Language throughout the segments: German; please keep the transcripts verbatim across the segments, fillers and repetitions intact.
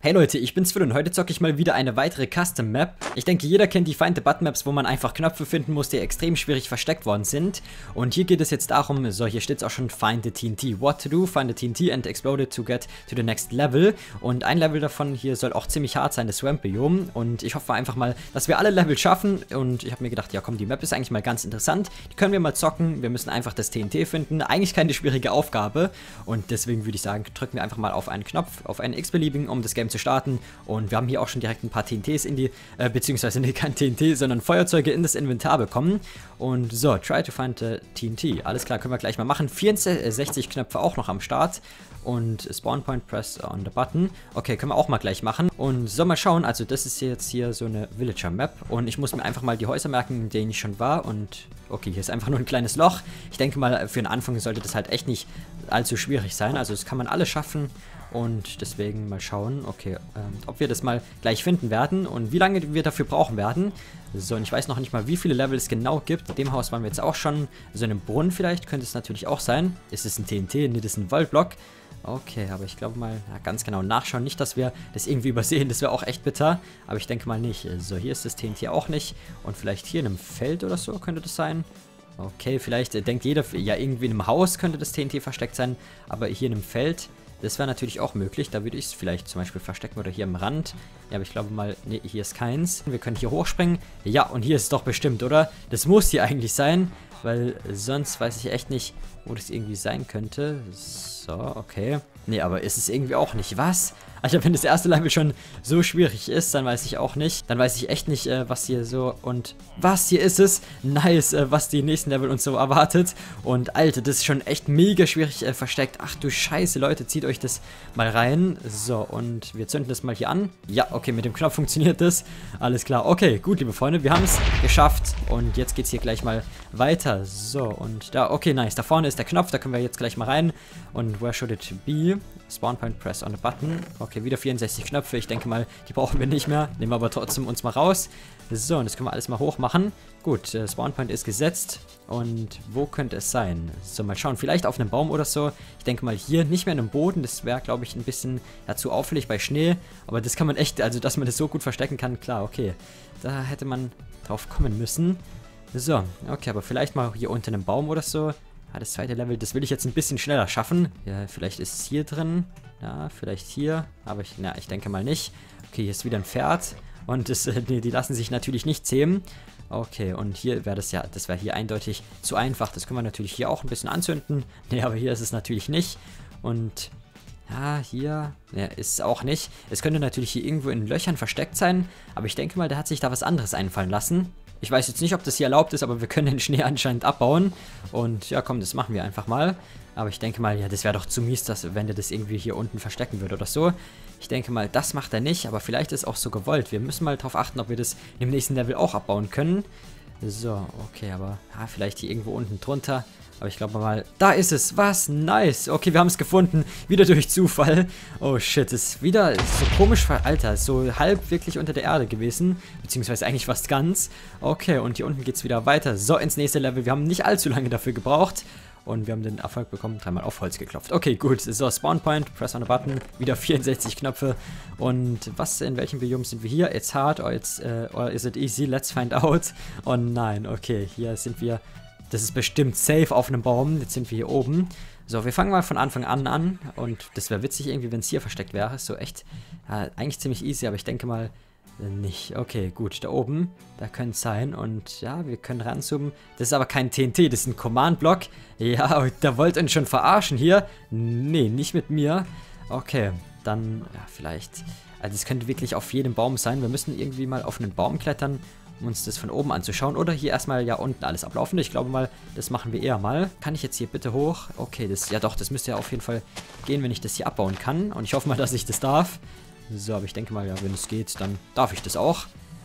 Hey Leute, ich bin's Phil und heute zocke ich mal wieder eine weitere Custom Map. Ich denke, jeder kennt die Find the Button Maps, wo man einfach Knöpfe finden muss, die extrem schwierig versteckt worden sind. Und hier geht es jetzt darum, so hier steht's auch schon, Find the T N T. What to do, find the T N T and explode it to get to the next level. Und ein Level davon hier soll auch ziemlich hart sein, das Swamp Biome. Und ich hoffe einfach mal, dass wir alle Level schaffen. Und ich habe mir gedacht, ja komm, die Map ist eigentlich mal ganz interessant. Die können wir mal zocken. Wir müssen einfach das T N T finden. Eigentlich keine schwierige Aufgabe. Und deswegen würde ich sagen, drücken wir einfach mal auf einen Knopf, auf einen x-beliebigen, um das Game zu starten. Und wir haben hier auch schon direkt ein paar T N Ts in die, äh, beziehungsweise nee, kein T N T, sondern Feuerzeuge in das Inventar bekommen. Und so, try to find the T N T. Alles klar, können wir gleich mal machen. vierundsechzig Knöpfe auch noch am Start. Und Spawn Point, press on the button. Okay, können wir auch mal gleich machen. Und so, mal schauen. Also das ist jetzt hier so eine Villager-Map. Und ich muss mir einfach mal die Häuser merken, in denen ich schon war. Und okay, hier ist einfach nur ein kleines Loch. Ich denke mal, für den Anfang sollte das halt echt nicht allzu schwierig sein. Also das kann man alles schaffen. Und deswegen mal schauen, okay, ähm, ob wir das mal gleich finden werden und wie lange wir dafür brauchen werden. So, und ich weiß noch nicht mal, wie viele Level es genau gibt. In dem Haus waren wir jetzt auch schon. So in einem Brunnen vielleicht könnte es natürlich auch sein. Ist es ein T N T? Nee, das ist ein Wallblock. Okay, aber ich glaube mal, ja, ganz genau nachschauen. Nicht, dass wir das irgendwie übersehen. Das wäre auch echt bitter. Aber ich denke mal nicht. So, hier ist das T N T auch nicht. Und vielleicht hier in einem Feld oder so könnte das sein. Okay, vielleicht äh, denkt jeder, ja, irgendwie in einem Haus könnte das T N T versteckt sein. Aber hier in einem Feld... Das wäre natürlich auch möglich, da würde ich es vielleicht zum Beispiel verstecken oder hier am Rand. Ja, aber ich glaube mal, nee, hier ist keins. Wir können hier hochspringen. Ja, und hier ist es doch bestimmt, oder? Das muss hier eigentlich sein, weil sonst weiß ich echt nicht, wo das irgendwie sein könnte. So, okay. Nee, aber ist es irgendwie auch nicht. Was? Also wenn das erste Level schon so schwierig ist, dann weiß ich auch nicht. Dann weiß ich echt nicht, äh, was hier so... Und was, hier ist es? Nice, äh, was die nächsten Level uns so erwartet. Und Alter, das ist schon echt mega schwierig äh, versteckt. Ach du Scheiße, Leute, zieht euch das mal rein. So, und wir zünden das mal hier an. Ja, okay, mit dem Knopf funktioniert das. Alles klar. Okay, gut, liebe Freunde, wir haben es geschafft. Und jetzt geht es hier gleich mal weiter. So, und da, okay, nice. Da vorne ist der Knopf, da können wir jetzt gleich mal rein. Und where should it be? Spawn Point, press on the button. Okay, wieder vierundsechzig Knöpfe. Ich denke mal, die brauchen wir nicht mehr. Nehmen wir aber trotzdem uns mal raus. So, und das können wir alles mal hoch machen. Gut, äh, Spawn Point ist gesetzt. Und wo könnte es sein? So, mal schauen. Vielleicht auf einem Baum oder so. Ich denke mal hier nicht mehr in einem Boden. Das wäre, glaube ich, ein bisschen ja, zu auffällig bei Schnee. Aber das kann man echt, also dass man das so gut verstecken kann, klar, okay. Da hätte man drauf kommen müssen. So, okay, aber vielleicht mal hier unter einem Baum oder so. Ah, das zweite Level, das will ich jetzt ein bisschen schneller schaffen. Ja, vielleicht ist es hier drin. Ja, vielleicht hier. Aber ich, na, ich denke mal nicht. Okay, hier ist wieder ein Pferd. Und das, äh, die, die lassen sich natürlich nicht zähmen. Okay, und hier wäre das ja, das wäre hier eindeutig zu einfach. Das können wir natürlich hier auch ein bisschen anzünden. Nee, aber hier ist es natürlich nicht. Und ja, hier ja, ist es auch nicht. Es könnte natürlich hier irgendwo in Löchern versteckt sein. Aber ich denke mal, der hat sich da was anderes einfallen lassen. Ich weiß jetzt nicht, ob das hier erlaubt ist, aber wir können den Schnee anscheinend abbauen. Und ja, komm, das machen wir einfach mal. Aber ich denke mal, ja, das wäre doch zu mies, dass, wenn der das irgendwie hier unten verstecken würde oder so. Ich denke mal, das macht er nicht, aber vielleicht ist es auch so gewollt. Wir müssen mal darauf achten, ob wir das im nächsten Level auch abbauen können. So, okay, aber ja, vielleicht hier irgendwo unten drunter. Aber ich glaube mal, da ist es. Was? Nice. Okay, wir haben es gefunden. Wieder durch Zufall. Oh shit, ist wieder so komisch, Alter, ist so halb wirklich unter der Erde gewesen. Beziehungsweise eigentlich fast ganz. Okay, und hier unten geht es wieder weiter. So, ins nächste Level. Wir haben nicht allzu lange dafür gebraucht. Und wir haben den Erfolg bekommen, dreimal auf Holz geklopft. Okay, gut. So, Spawn Point, press on the button. Wieder vierundsechzig Knöpfe. Und was, in welchem Biom sind wir hier? It's hard or, it's, uh, or is it easy? Let's find out. Oh nein, okay. Hier sind wir... Das ist bestimmt safe auf einem Baum. Jetzt sind wir hier oben. So, wir fangen mal von Anfang an an. Und das wäre witzig irgendwie, wenn es hier versteckt wäre. So echt, ja, eigentlich ziemlich easy, aber ich denke mal äh, nicht. Okay, gut, da oben, da könnte es sein. Und ja, wir können ranzoomen. Das ist aber kein T N T, das ist ein Command-Block. Ja, da wollt ihr uns schon verarschen hier. Nee, nicht mit mir. Okay, dann, ja, vielleicht... Also es könnte wirklich auf jedem Baum sein. Wir müssen irgendwie mal auf einen Baum klettern, um uns das von oben anzuschauen. Oder hier erstmal ja unten alles ablaufen. Ich glaube mal, das machen wir eher mal. Kann ich jetzt hier bitte hoch? Okay, das, ja doch, das müsste ja auf jeden Fall gehen, wenn ich das hier abbauen kann. Und ich hoffe mal, dass ich das darf. So, aber ich denke mal, ja, wenn es geht, dann darf ich das auch.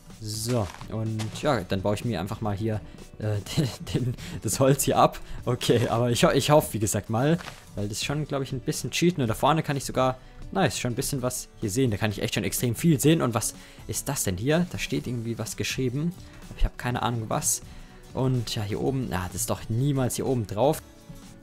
So, und ja, dann baue ich mir einfach mal hier äh, den, den, das Holz hier ab. Okay, aber ich, ich hoffe, wie gesagt mal, weil das schon, glaube ich, ein bisschen cheaten. Und da vorne kann ich sogar, nice, schon ein bisschen was hier sehen. Da kann ich echt schon extrem viel sehen. Und was ist das denn hier? Da steht irgendwie was geschrieben. Aber ich habe keine Ahnung was. Und ja, hier oben, ja, das ist doch niemals hier oben drauf.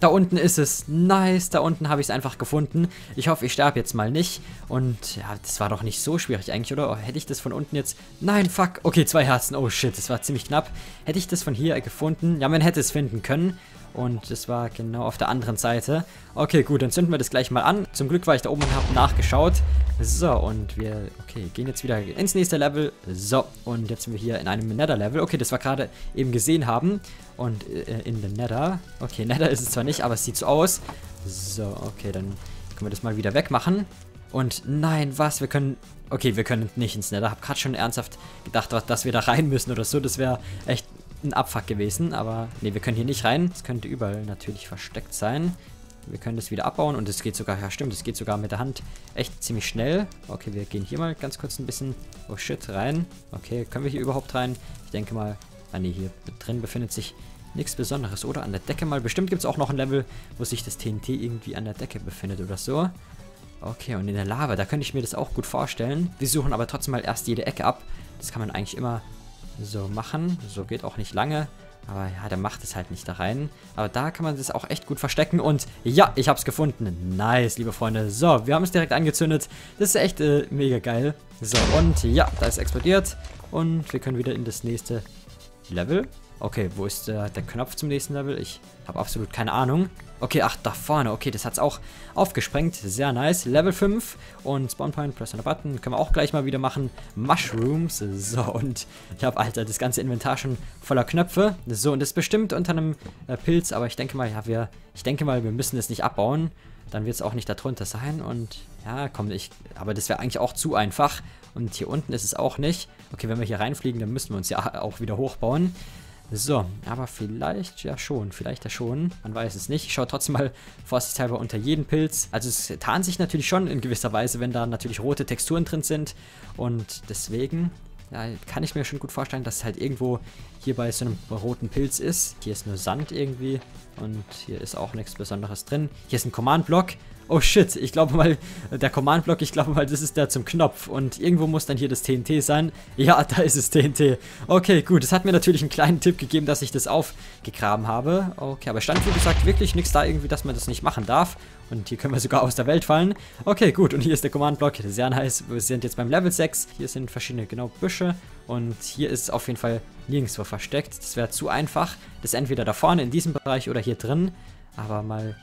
Da unten ist es. Nice, da unten habe ich es einfach gefunden. Ich hoffe, ich sterbe jetzt mal nicht. Und ja, das war doch nicht so schwierig eigentlich, oder? Oh, hätte ich das von unten jetzt... Nein, fuck. Okay, zwei Herzen. Oh shit, das war ziemlich knapp. Hätte ich das von hier gefunden? Ja, man hätte es finden können. Und das war genau auf der anderen Seite. Okay, gut, dann zünden wir das gleich mal an. Zum Glück war ich da oben und habe nachgeschaut. So, und wir, okay, gehen jetzt wieder ins nächste Level. So, und jetzt sind wir hier in einem Nether-Level. Okay, das wir gerade eben gesehen haben. Und äh, in den Nether. Okay, Nether ist es zwar nicht, aber es sieht so aus. So, okay, dann können wir das mal wieder wegmachen. Und nein, was? Wir können... Okay, wir können nicht ins Nether. Hab gerade schon ernsthaft gedacht, dass wir da rein müssen oder so. Das wäre echt ein Abfuck gewesen. Aber nee, wir können hier nicht rein. Es könnte überall natürlich versteckt sein. Wir können das wieder abbauen und es geht sogar... Ja, stimmt, es geht sogar mit der Hand echt ziemlich schnell. Okay, wir gehen hier mal ganz kurz ein bisschen... Oh shit, rein. Okay, können wir hier überhaupt rein? Ich denke mal... Ah nee, hier drin befindet sich nichts Besonderes, oder? An der Decke mal. Bestimmt gibt es auch noch ein Level, wo sich das T N T irgendwie an der Decke befindet oder so. Okay, und in der Lava, da könnte ich mir das auch gut vorstellen. Wir suchen aber trotzdem mal erst jede Ecke ab. Das kann man eigentlich immer so machen. So geht auch nicht lange. Aber ja, der macht es halt nicht da rein. Aber da kann man das auch echt gut verstecken. Und ja, ich habe es gefunden. Nice, liebe Freunde. So, wir haben es direkt angezündet. Das ist echt äh, mega geil. So, und ja, da ist explodiert. Und wir können wieder in das nächste Level. Okay, wo ist der, der Knopf zum nächsten Level? Ich habe absolut keine Ahnung. Okay, ach, da vorne. Okay, das hat es auch aufgesprengt. Sehr nice. Level fünf. Und Spawnpoint, Press on the Button. Können wir auch gleich mal wieder machen. Mushrooms. So, und ich habe, Alter, das ganze Inventar schon voller Knöpfe. So, und das ist bestimmt unter einem äh, Pilz. Aber ich denke mal, ja, wir, ich denke mal, wir müssen es nicht abbauen. Dann wird es auch nicht darunter sein. Und ja, komm, ich, aber das wäre eigentlich auch zu einfach. Und hier unten ist es auch nicht. Okay, wenn wir hier reinfliegen, dann müssen wir uns ja auch wieder hochbauen. So, aber vielleicht ja schon, vielleicht ja schon, man weiß es nicht. Ich schaue trotzdem mal vorsichtshalber unter jeden Pilz. Also es tarnt sich natürlich schon in gewisser Weise, wenn da natürlich rote Texturen drin sind. Und deswegen ja, kann ich mir schon gut vorstellen, dass es halt irgendwo hier bei so einem roten Pilz ist. Hier ist nur Sand irgendwie und hier ist auch nichts Besonderes drin. Hier ist ein Command-Block. Oh shit, ich glaube mal, der Command-Block, ich glaube mal, das ist der zum Knopf. Und irgendwo muss dann hier das T N T sein. Ja, da ist es T N T. Okay, gut, es hat mir natürlich einen kleinen Tipp gegeben, dass ich das aufgegraben habe. Okay, aber stand wie gesagt wirklich nichts da irgendwie, dass man das nicht machen darf. Und hier können wir sogar aus der Welt fallen. Okay, gut, und hier ist der Command-Block, sehr nice. Wir sind jetzt beim Level sechs. Hier sind verschiedene, genau, Büsche. Und hier ist es auf jeden Fall nirgendwo versteckt. Das wäre zu einfach. Das ist entweder da vorne in diesem Bereich oder hier drin. Aber mal...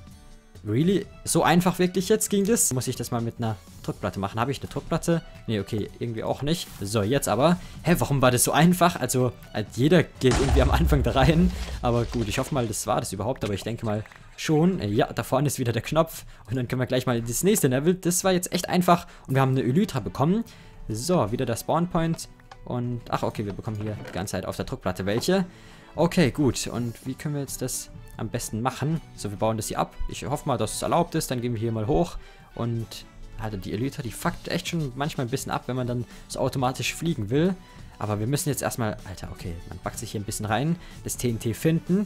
Really? So einfach wirklich jetzt ging das? Muss ich das mal mit einer Druckplatte machen? Habe ich eine Druckplatte? Nee, okay, irgendwie auch nicht. So, jetzt aber. Hä, warum war das so einfach? Also, halt jeder geht irgendwie am Anfang da rein. Aber gut, ich hoffe mal, das war das überhaupt. Aber ich denke mal schon. Ja, da vorne ist wieder der Knopf. Und dann können wir gleich mal in das nächste Level. Das war jetzt echt einfach. Und wir haben eine Elytra bekommen. So, wieder der Spawnpoint. Und, ach, okay, wir bekommen hier die ganze Zeit auf der Druckplatte welche. Okay, gut. Und wie können wir jetzt das am besten machen? So, wir bauen das hier ab. Ich hoffe mal, dass es erlaubt ist. Dann gehen wir hier mal hoch. Und also die Elytra, die fuckt echt schon manchmal ein bisschen ab, wenn man dann so automatisch fliegen will. Aber wir müssen jetzt erstmal... Alter, okay, man backt sich hier ein bisschen rein. Das T N T finden.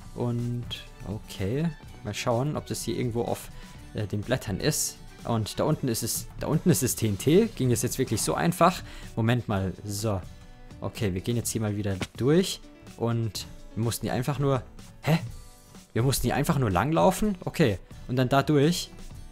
Und okay, mal schauen, ob das hier irgendwo auf äh, den Blättern ist. Und da unten ist es... Da unten ist das T N T. Ging es jetzt wirklich so einfach? Moment mal. So. Okay, wir gehen jetzt hier mal wieder durch. Und wir mussten hier einfach nur... Hä? Wir mussten hier einfach nur langlaufen? Okay. Und dann da durch.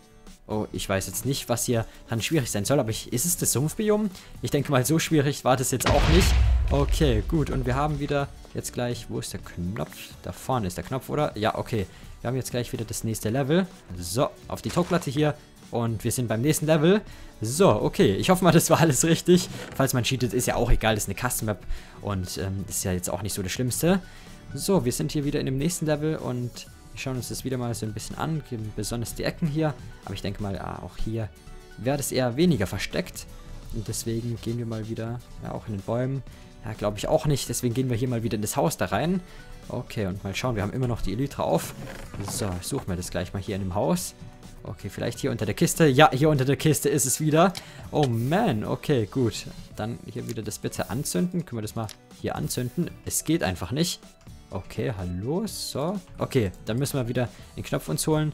Oh, ich weiß jetzt nicht, was hier dran schwierig sein soll. Aber ich, ist es das Sumpfbiom? Ich denke mal, so schwierig war das jetzt auch nicht. Okay, gut. Und wir haben wieder jetzt gleich... Wo ist der Knopf? Da vorne ist der Knopf, oder? Ja, okay. Wir haben jetzt gleich wieder das nächste Level. So, auf die Druckplatte hier. Und wir sind beim nächsten Level. So, okay. Ich hoffe mal, das war alles richtig. Falls man cheatet, ist ja auch egal. Das ist eine Custom Map. Und ähm, ist ja jetzt auch nicht so das Schlimmste. So, wir sind hier wieder in dem nächsten Level. Und wir schauen uns das wieder mal so ein bisschen an. Besonders die Ecken hier. Aber ich denke mal, ja, auch hier wäre das eher weniger versteckt. Und deswegen gehen wir mal wieder, ja, auch in den Bäumen. Ja, glaube ich auch nicht. Deswegen gehen wir hier mal wieder in das Haus da rein. Okay, und mal schauen. Wir haben immer noch die Elytra auf. So, ich suche mir das gleich mal hier in dem Haus. Okay, vielleicht hier unter der Kiste. Ja, hier unter der Kiste ist es wieder. Oh man, okay, gut. Dann hier wieder das bitte anzünden. Können wir das mal hier anzünden? Es geht einfach nicht. Okay, hallo, so. Okay, dann müssen wir wieder den Knopf uns holen.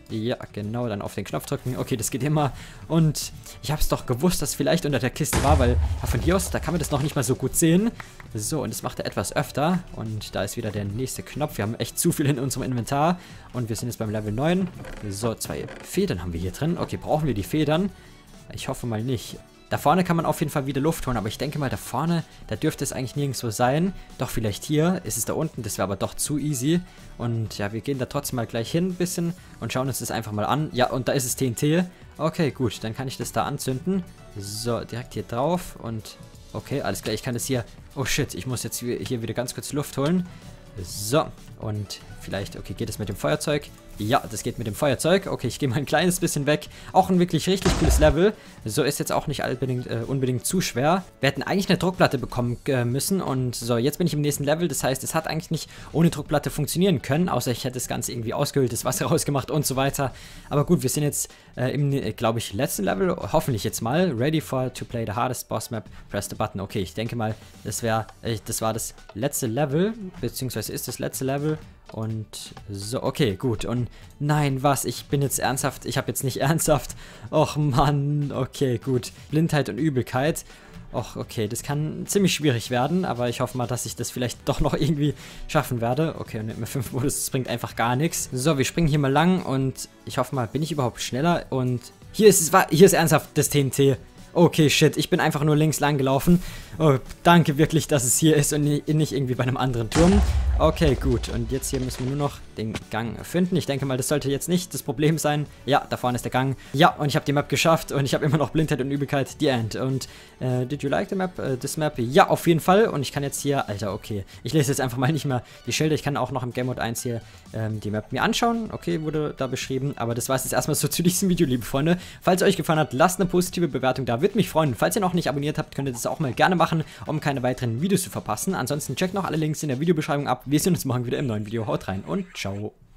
Ja, genau, dann auf den Knopf drücken. Okay, das geht immer. Und ich habe es doch gewusst, dass es vielleicht unter der Kiste war, weil ja, von hier aus, da kann man das noch nicht mal so gut sehen. So, und das macht er etwas öfter. Und da ist wieder der nächste Knopf. Wir haben echt zu viel in unserem Inventar. Und wir sind jetzt beim Level neun. So, zwei Federn haben wir hier drin. Okay, brauchen wir die Federn? Ich hoffe mal nicht. Da vorne kann man auf jeden Fall wieder Luft holen, aber ich denke mal, da vorne, da dürfte es eigentlich nirgendwo sein. Doch vielleicht hier ist es da unten, das wäre aber doch zu easy. Und ja, wir gehen da trotzdem mal gleich hin ein bisschen und schauen uns das einfach mal an. Ja, und da ist es T N T. Okay, gut, dann kann ich das da anzünden. So, direkt hier drauf und okay, alles klar, ich kann das hier... Oh shit, ich muss jetzt hier wieder ganz kurz Luft holen. So, und vielleicht, okay, geht es mit dem Feuerzeug? Ja, das geht mit dem Feuerzeug. Okay, ich gehe mal ein kleines bisschen weg. Auch ein wirklich richtig cooles Level. So ist jetzt auch nicht unbedingt, äh, unbedingt zu schwer. Wir hätten eigentlich eine Druckplatte bekommen äh, müssen. Und so, jetzt bin ich im nächsten Level. Das heißt, es hat eigentlich nicht ohne Druckplatte funktionieren können. Außer ich hätte das Ganze irgendwie ausgehöhlt, das Wasser rausgemacht und so weiter. Aber gut, wir sind jetzt äh, im, äh, glaube ich, letzten Level. Hoffentlich jetzt mal. Ready for to play the hardest boss map. Press the button. Okay, ich denke mal, das wäre, äh, das war das letzte Level. Beziehungsweise ist das letzte Level. Und so, okay, gut. Und nein, was? Ich bin jetzt ernsthaft. Ich habe jetzt nicht ernsthaft. Och Mann, okay, gut. Blindheit und Übelkeit. Och, okay, das kann ziemlich schwierig werden, aber ich hoffe mal, dass ich das vielleicht doch noch irgendwie schaffen werde. Okay, und mit fünf Modus, das bringt einfach gar nichts. So, wir springen hier mal lang und ich hoffe mal, bin ich überhaupt schneller? Und hier ist es, hier ist ernsthaft das T N T. Okay, shit, ich bin einfach nur links lang gelaufen. Oh, danke wirklich, dass es hier ist und nicht irgendwie bei einem anderen Turm. Okay, gut. Und jetzt hier müssen wir nur noch den Gang finden. Ich denke mal, das sollte jetzt nicht das Problem sein. Ja, da vorne ist der Gang. Ja, und ich habe die Map geschafft und ich habe immer noch Blindheit und Übelkeit. The End. Und, äh, did you like the map? Uh, this map? Ja, auf jeden Fall. Und ich kann jetzt hier, Alter, okay. Ich lese jetzt einfach mal nicht mehr die Schilder. Ich kann auch noch im Game Mode eins hier ähm, die Map mir anschauen. Okay, wurde da beschrieben. Aber das war es jetzt erstmal so zu diesem Video, liebe Freunde. Falls es euch gefallen hat, lasst eine positive Bewertung da. Würde mich freuen. Falls ihr noch nicht abonniert habt, könnt ihr das auch mal gerne machen, um keine weiteren Videos zu verpassen. Ansonsten checkt noch alle Links in der Videobeschreibung ab. Wir sehen uns morgen wieder im neuen Video. Haut rein und ciao.